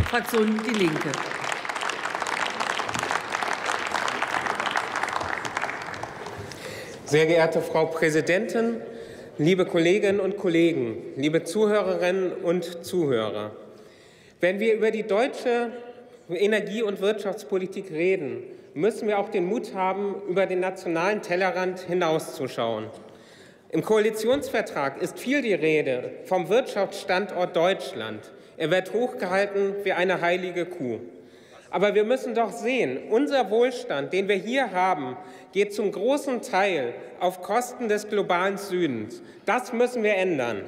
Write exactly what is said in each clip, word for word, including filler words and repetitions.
Fraktion Die Linke. Sehr geehrte Frau Präsidentin, liebe Kolleginnen und Kollegen, liebe Zuhörerinnen und Zuhörer! Wenn wir über die deutsche Energie- und Wirtschaftspolitik reden, müssen wir auch den Mut haben, über den nationalen Tellerrand hinauszuschauen. Im Koalitionsvertrag ist viel die Rede vom Wirtschaftsstandort Deutschland. Er wird hochgehalten wie eine heilige Kuh. Aber wir müssen doch sehen, unser Wohlstand, den wir hier haben, geht zum großen Teil auf Kosten des globalen Südens. Das müssen wir ändern.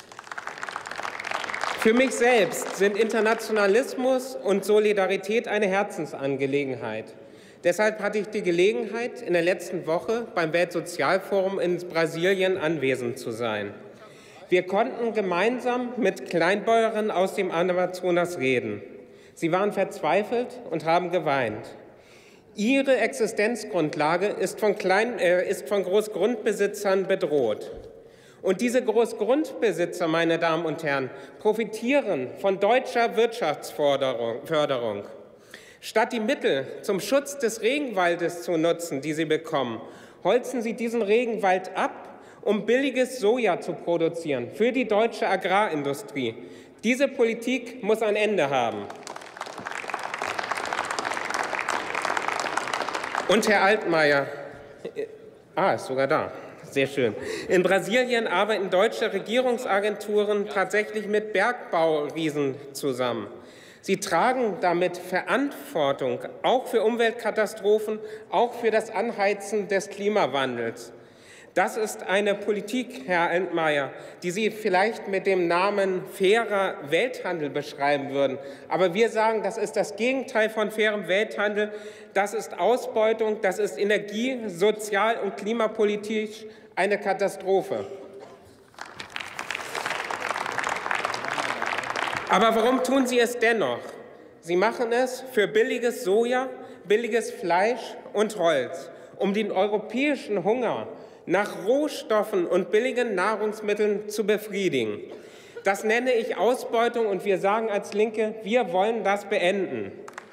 Für mich selbst sind Internationalismus und Solidarität eine Herzensangelegenheit. Deshalb hatte ich die Gelegenheit, in der letzten Woche beim Weltsozialforum in Brasilien anwesend zu sein. Wir konnten gemeinsam mit Kleinbäuerinnen aus dem Amazonas reden. Sie waren verzweifelt und haben geweint. Ihre Existenzgrundlage ist von, Klein, äh, ist von Großgrundbesitzern bedroht. Und diese Großgrundbesitzer, meine Damen und Herren, profitieren von deutscher Wirtschaftsförderung. Statt die Mittel zum Schutz des Regenwaldes zu nutzen, die sie bekommen, holzen sie diesen Regenwald ab, um billiges Soja zu produzieren für die deutsche Agrarindustrie. Diese Politik muss ein Ende haben. Und Herr Altmaier, ah, ist sogar da, sehr schön. In Brasilien arbeiten deutsche Regierungsagenturen tatsächlich mit Bergbauriesen zusammen. Sie tragen damit Verantwortung, auch für Umweltkatastrophen, auch für das Anheizen des Klimawandels. Das ist eine Politik, Herr Altmaier, die Sie vielleicht mit dem Namen fairer Welthandel beschreiben würden. Aber wir sagen, das ist das Gegenteil von fairem Welthandel. Das ist Ausbeutung, das ist energie-, sozial- und klimapolitisch eine Katastrophe. Aber warum tun Sie es dennoch? Sie machen es für billiges Soja, billiges Fleisch und Holz, um den europäischen Hunger nach Rohstoffen und billigen Nahrungsmitteln zu befriedigen. Das nenne ich Ausbeutung, und wir sagen als Linke, wir wollen das beenden.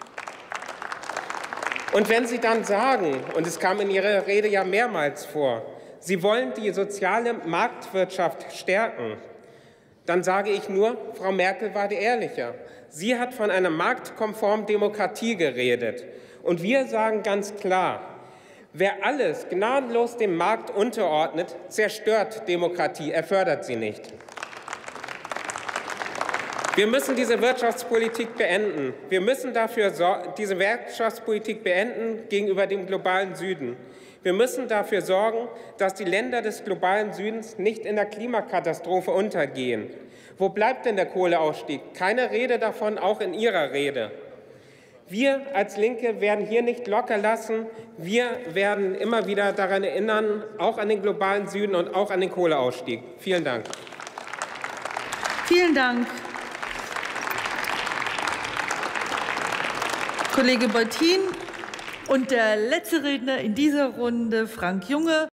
Und wenn Sie dann sagen, und es kam in Ihrer Rede ja mehrmals vor, Sie wollen die soziale Marktwirtschaft stärken, dann sage ich nur, Frau Merkel war die ehrlicher. Sie hat von einer marktkonformen Demokratie geredet. Und wir sagen ganz klar, wer alles gnadenlos dem Markt unterordnet, zerstört Demokratie, er fördert sie nicht. Wir müssen diese Wirtschaftspolitik beenden. Wir müssen dafür diese Wirtschaftspolitik beenden gegenüber dem globalen Süden. Wir müssen dafür sorgen, dass die Länder des globalen Südens nicht in der Klimakatastrophe untergehen. Wo bleibt denn der Kohleausstieg? Keine Rede davon, auch in Ihrer Rede. Wir als Linke werden hier nicht locker lassen. Wir werden immer wieder daran erinnern, auch an den globalen Süden und auch an den Kohleausstieg. Vielen Dank. Vielen Dank, Kollege Beutin. Und der letzte Redner in dieser Runde, Frank Junge.